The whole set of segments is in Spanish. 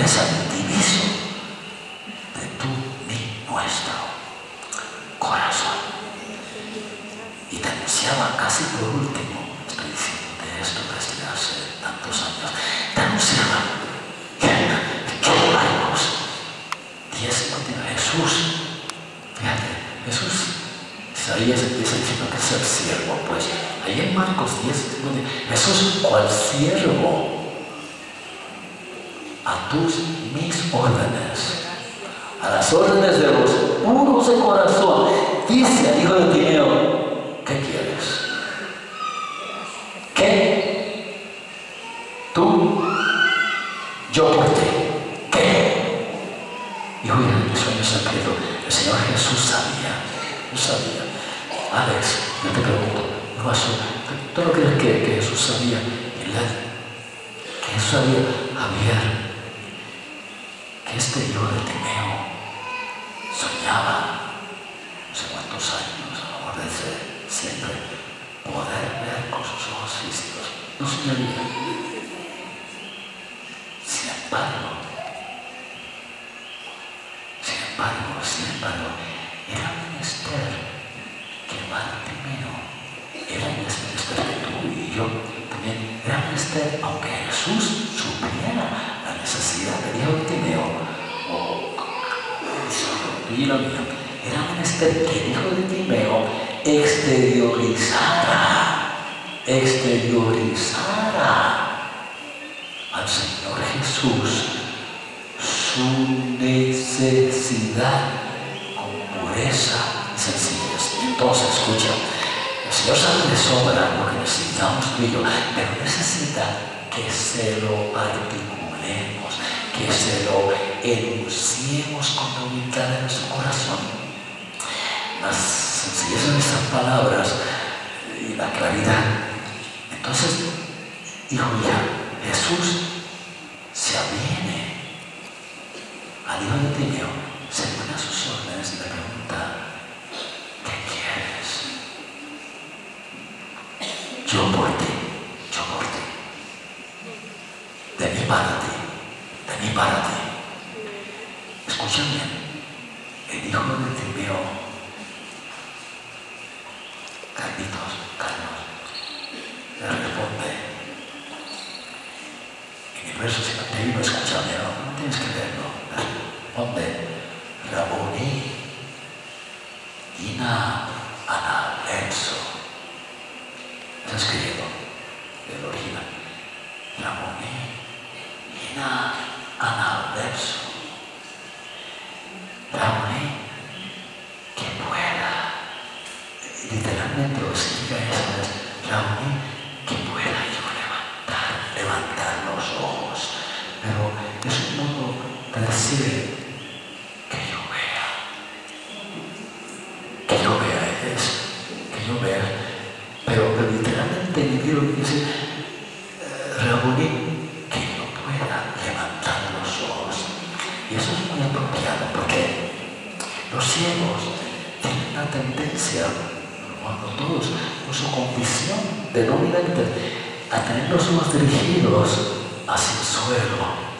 esa división de tu y nuestro corazón. Y te anunciaba casi por último, estoy diciendo de esto desde hace tantos años, te anunciaba que Marcos 10 contiene Jesús. Fíjate, Jesús, Isaías empieza diciendo que es el siervo, pues ahí en Marcos 10, Jesús, cual siervo, a mis órdenes, a las órdenes de los puros de corazón, dice al hijo de Timeo, ¿qué quieres? ¿Qué? Tú, yo por ti. ¿Qué? Hijo de sueño secreto, el Señor Jesús sabía, no sabía. Alex, yo te pregunto, ¿tú no crees que Jesús sabía? Que Jesús sabía, Javier, que este hijo de Timeo soñaba, no sé cuántos años, a lo mejor desde siempre, poder ver con sus ojos físicos. No soñaría. Sin embargo, era menester que Bartimeo, era menester que tú y yo también, era menester, aunque Jesús supiera la necesidad del hijo de Timeo, y la mía, era menester que el hijo de Timeo exteriorizara al Señor Jesús su necesidad con pureza y sencillez. Entonces, escucha, el Señor sabe de sobra lo que necesitamos tú y yo, pero necesita que se lo articulemos, que se lo enunciemos con la humildad de nuestro corazón. La sencillez de nuestras palabras y la claridad. Entonces, hijo ya, Jesús se aviene al hijo de Timeo, se pone a sus órdenes y le pregunta, ¿qué quieres? Yo por ti. De mí para ti. Escucha bien, el hijo de Timeo, Carlos, le responde, en el verso 51, escúchame, no tienes que verlo, responde, Raboni, ina analepso. Está escrito del original. Raboni, ina analepso. Raboni, que pueda, literalmente lo significa eso, es Raboni, que pueda yo levantar los ojos, pero es un modo de decir que yo vea, pero literalmente el libro dice Raboni, que yo pueda levantar los ojos. Y eso es muy apropiado porque los ciegos tienen la tendencia, cuando todos, con su condición de no vidente, a tener los ojos dirigidos hacia el suelo.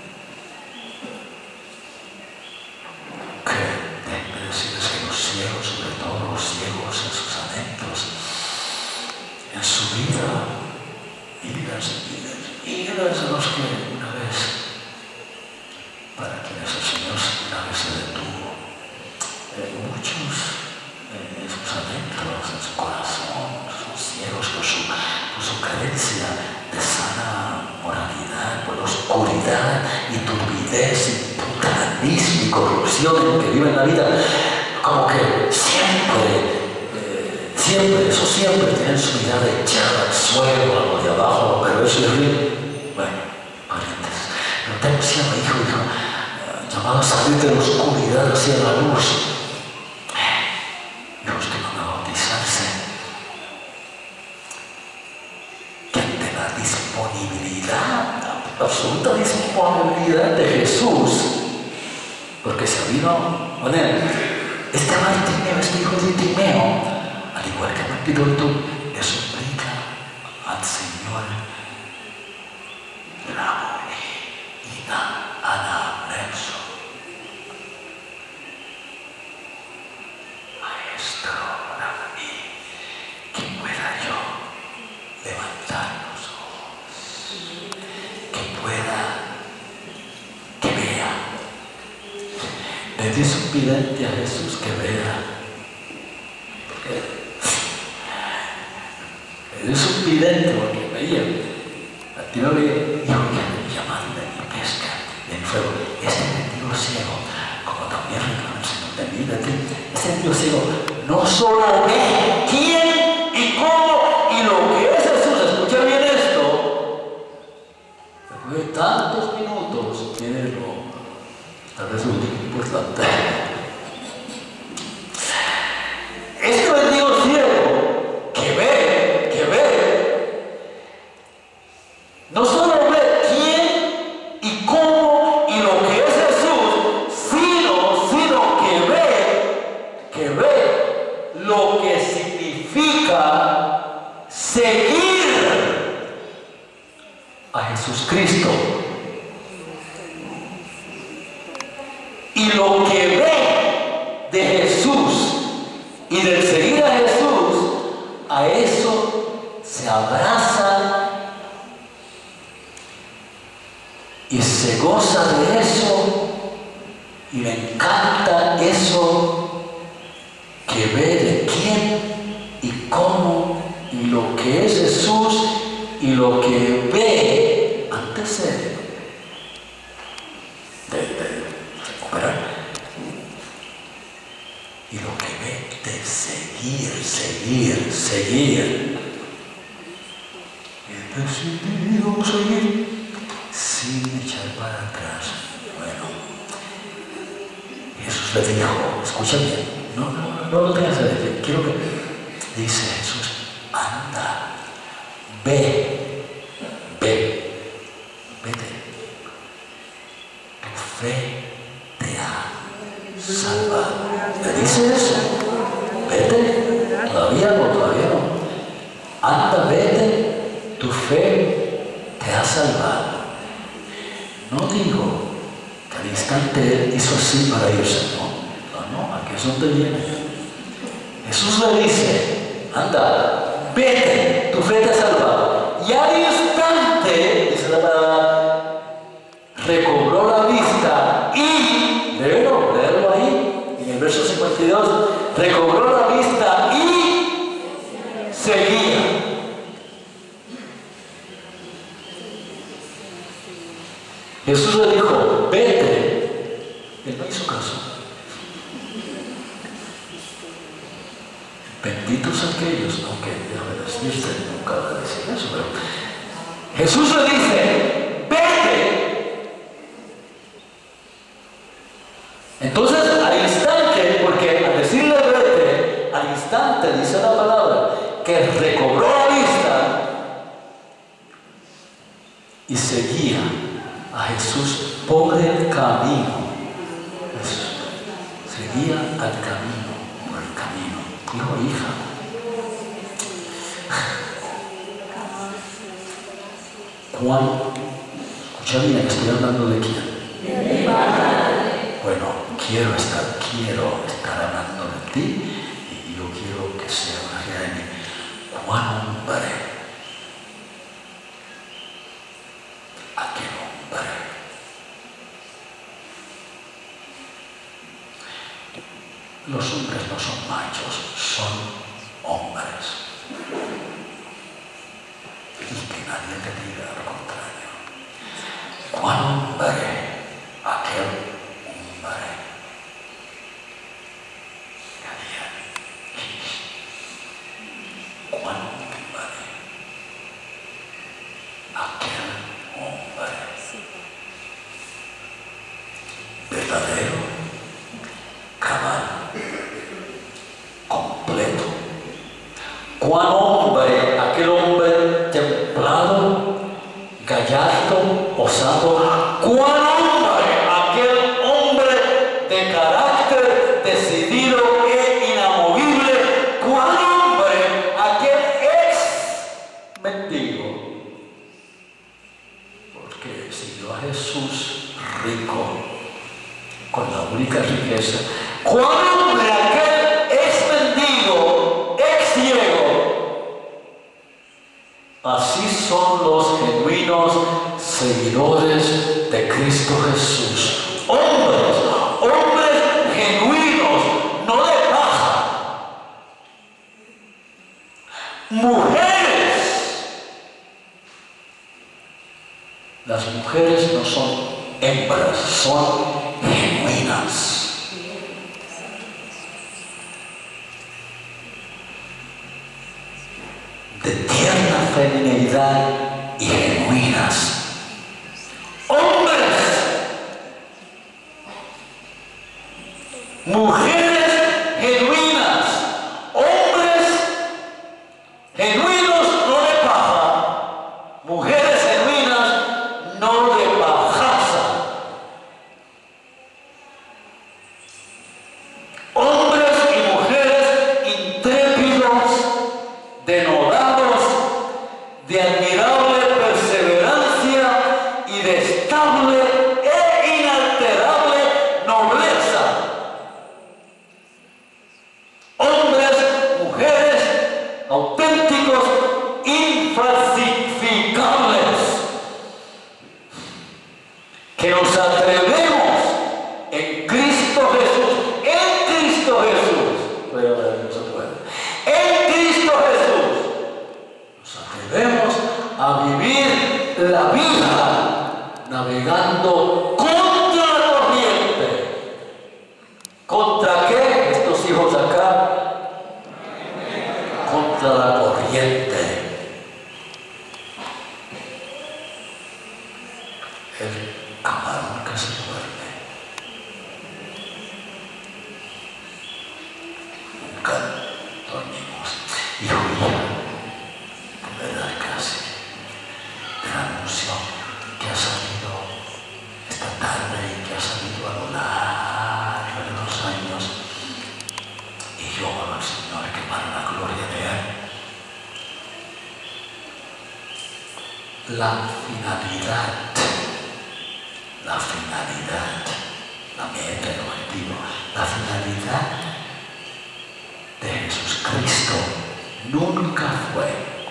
Que déjenme decirles que los ciegos, sobre todo los ciegos en sus adentros, en su vida, miles de los que una vez, para quienes el Señor una vez se detuvo, muchos en sus adentros, en su corazón, son ciegos por su carencia de sana moralidad, por la oscuridad y turbidez y putanismo y corrupción en que viven la vida, como que siempre tienen su mirada echada al suelo, a lo de abajo, pero eso es bien, bueno, parientes. Pero te anunciaba, hijo, llamado a salir de la oscuridad hacia la luz. Hijos que van a bautizarse, que ante la disponibilidad, absoluta disponibilidad de Jesús, porque se vino a poner este Bartimeo, este hijo de Timeo, al igual que el piloto, le suplica al Señor, Raboni, ina le dice un vidente a Jesús que vea. Le dice un vidente porque veía. A ti no veía. Dijo que me llamaron de mi pesca, de mi fuego. Este mendigo ciego, como también reconocen de mí, de ti, este mendigo ciego no solo ve quién y cómo y lo que es Jesús. Escucha bien esto. Después de tantos minutos, tiene lo. Tal vez lo último importante. Este mendigo ciego que ve, no solo ve quién y cómo y lo que es Jesús, sino que ve lo que significa seguir a Jesús Cristo. Y lo que ve de Jesús y del seguir a Jesús, a eso se abraza y se goza de eso y le encanta eso que ve de quién y cómo y lo que es Jesús y lo que ve antes de recuperar y lo que ve de seguir he decidido seguir sin echar para atrás. Bueno, Jesús le dijo, escucha bien, no lo tengas que decir, quiero que dice Jesús, anda, vete. Tu fe te ha salvado. ¿Le dice eso? Vete. Todavía no. Anda, vete. Tu fe te ha salvado. No digo que al instante él hizo así para irse. No, aquí es donde viene. Jesús le dice, anda, vete. Tu fe te ha salvado. Y al instante, dice la palabra, recobró la vista y, léelo ahí, en el verso 52, recobró la vista y seguía. Jesús le dijo, vete. Él no hizo caso. Benditos aquellos, aunque déjame decirte, nunca va a decir eso, pero Jesús le dice, vete. Entonces, al instante, porque al decirle vete, al instante dice la palabra, que recobró la vista y seguía a Jesús por el camino. Seguía al camino, por el camino. Hijo, hija. Juan, escucha bien, estoy hablando de quién. Bueno, quiero estar hablando de ti y yo quiero que sea una realidad de mí. ¿Cuán hombre? Aquel hombre. Los hombres no son machos, son hombres. Y que nadie te diga lo contrario. ¿Cuán hombre? Aquel hombre. ¿Cuán hombre? Aquel hombre. Verdadero, cabal, completo. ¿Cuán hombre? Aquel hombre templado, gallardo, osado. ¿Cuán hombre? Aquel hombre de carácter decidido e inamovible. ¿Cuán hombre? Aquel ex mendigo, porque siguió a Jesús rico con la única riqueza. ¿Cuán hombre? Aquel ex mendigo, ex ciego. Así son los genuinos seguidores de Cristo Jesús. Hombres mujeres no son hembras, son genuinas. De tierna femineidad y genuinas. Hombres, mujeres genuinas, hombres genuinos, no de paja, mujeres genuinas, no de pajaza. Hombres y mujeres intrépidos, denodados, de admirable perseverancia y de estable e inalterable nobleza. Hombres, mujeres auténticos, infalsificables, que nos atrevemos en Cristo Jesús, en Cristo Jesús, nos atrevemos a vivir la vida navegando contra la corriente. ¿Contra qué? Estos hijos acá, contra la corriente. El camarón que se duerme nunca dormimos. Hijo y hija, de verdad casi te anuncio que ha salido esta tarde y que ha salido a lo largo de los años, y yo oro al Señor que para la gloria de Él la finalidad, la meta, el objetivo, la finalidad de Jesucristo nunca fue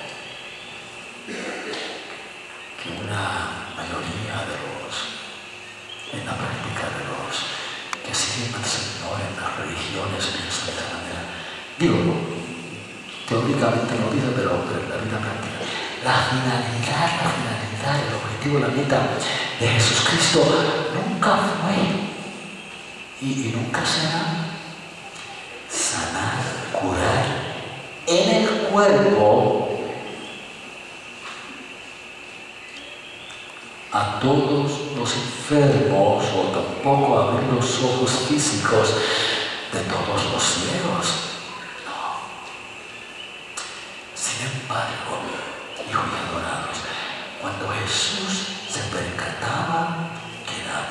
que una mayoría de en la práctica de los que siguen al Señor en las religiones piensan de esta manera. Digo, teóricamente no dice, pero en la vida práctica. La finalidad, el objetivo, la meta de Jesucristo nunca fue y nunca será sanar, curar en el cuerpo a todos los enfermos, o tampoco abrir los ojos físicos de todos los ciegos. No. Sin embargo, hijos y adorados, cuando Jesús se percataba que la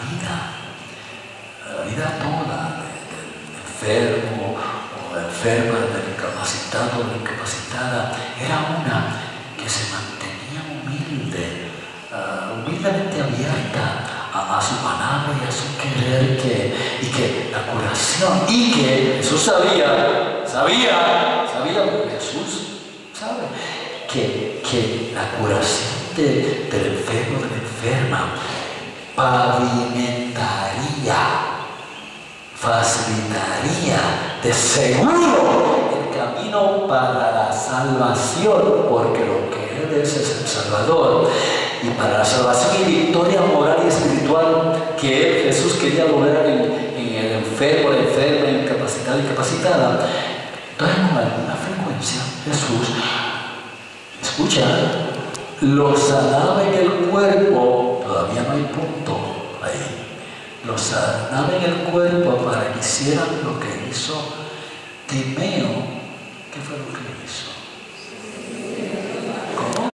vida toda del enfermo o la enferma, del incapacitado o la incapacitada, era una que se mantenía humildemente abierta a su palabra y a su querer, y que la curación, y que Jesús sabía porque Jesús sabe que la curación del enfermo, de la enferma, facilitaría de seguro el camino para la salvación, porque lo que Él es el Salvador, y para la salvación y victoria moral y espiritual que Jesús quería lograr en el enfermo, la enferma, el incapacitado, incapacitada. Entonces, con alguna frecuencia Jesús, escucha, lo sanaba en el cuerpo. Todavía no hay punto ahí. Lo sanaba en el cuerpo para que hicieran lo que hizo Timeo. ¿Qué fue lo que hizo?